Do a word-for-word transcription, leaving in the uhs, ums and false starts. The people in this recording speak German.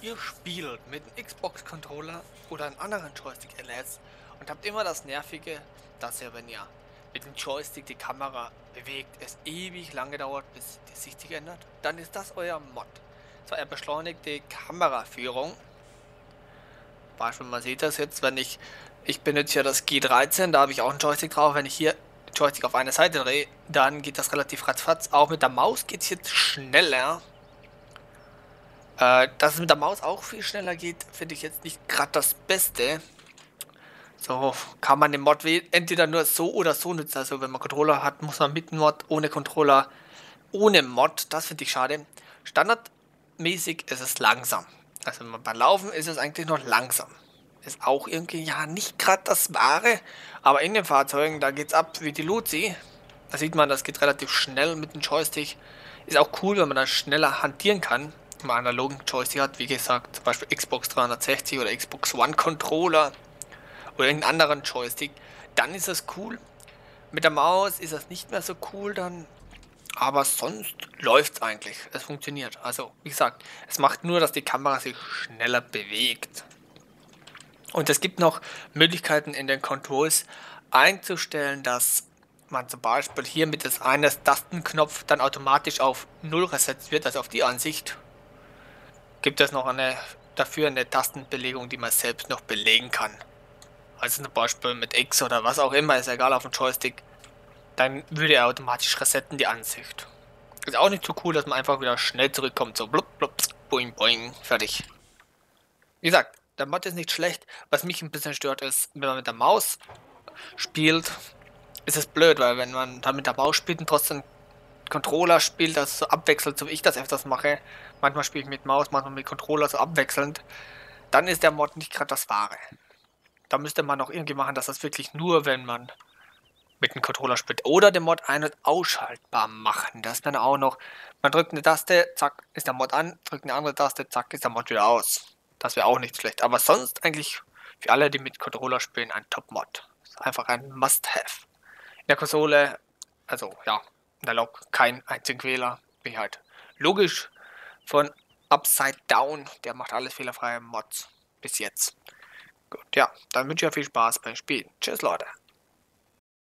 Ihr spielt mit einem Xbox-Controller oder einem anderen Joystick-L S und habt immer das Nervige, dass ihr, wenn ihr mit dem Joystick die Kamera bewegt, es ewig lange dauert, bis die Sicht sich ändert. Dann ist das euer Mod. So, er beschleunigt die Kameraführung. Beispiel, man sieht das jetzt, wenn ich, ich benutze ja das G dreizehn, da habe ich auch einen Joystick drauf. Wenn ich hier den Joystick auf eine Seite drehe, dann geht das relativ ratzfatz. Auch mit der Maus geht es jetzt schneller. Äh, dass es mit der Maus auch viel schneller geht, finde ich jetzt nicht gerade das Beste. So kann man den Mod entweder nur so oder so nutzen. Also wenn man Controller hat, muss man mit dem Mod, ohne Controller, ohne Mod. Das finde ich schade. Standardmäßig ist es langsam. Also beim Laufen ist es eigentlich noch langsam. Ist auch irgendwie, ja, nicht gerade das Wahre. Aber in den Fahrzeugen, da geht's ab wie die Luzi. Da sieht man, das geht relativ schnell mit dem Joystick. Ist auch cool, wenn man dann schneller hantieren kann. Wenn man einen analogen Joystick hat, wie gesagt, zum Beispiel Xbox dreihundertsechzig oder Xbox One Controller oder irgendeinen anderen Joystick, dann ist das cool. Mit der Maus ist das nicht mehr so cool dann, aber sonst läuft es eigentlich. Es funktioniert. Also, wie gesagt, es macht nur, dass die Kamera sich schneller bewegt. Und es gibt noch Möglichkeiten in den Controls einzustellen, dass man zum Beispiel hier mit das eines Tastenknopf dann automatisch auf null resetzt wird, also auf die Ansicht. Gibt es noch eine dafür eine Tastenbelegung, die man selbst noch belegen kann. Also zum Beispiel mit X oder was auch immer, ist egal, auf dem Joystick. Dann würde er automatisch resetten die Ansicht. Ist auch nicht so cool, dass man einfach wieder schnell zurückkommt, so blub blub, boing boing, fertig. Wie gesagt, der Mod ist nicht schlecht. Was mich ein bisschen stört ist, wenn man mit der Maus spielt, ist es blöd, weil wenn man dann mit der Maus spielt und trotzdem Controller spielt, das so abwechselnd, so wie ich das öfters mache, manchmal spiele ich mit Maus, manchmal mit Controller so abwechselnd, dann ist der Mod nicht gerade das Wahre. Da müsste man noch irgendwie machen, dass das wirklich nur, wenn man mit dem Controller spielt. Oder den Mod ein- und ausschaltbar machen. Das dann auch noch, man drückt eine Taste, zack, ist der Mod an, drückt eine andere Taste, zack, ist der Mod wieder aus. Das wäre auch nicht schlecht. Aber sonst eigentlich für alle, die mit Controller spielen, ein Top-Mod. Einfach ein Must-Have. In der Konsole, also ja, in der Log kein einzigen Fehler. Wie halt logisch von Upside Down, der macht alles fehlerfreie Mods bis jetzt. Gut, ja, dann wünsche ich euch viel Spaß beim Spielen. Tschüss, Leute.